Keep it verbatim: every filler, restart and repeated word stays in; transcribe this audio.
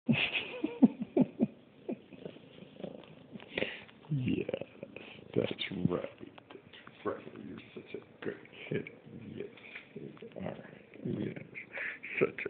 Yes, that's right. That's right. You're such a good kid. Yes. All right. Yes. Such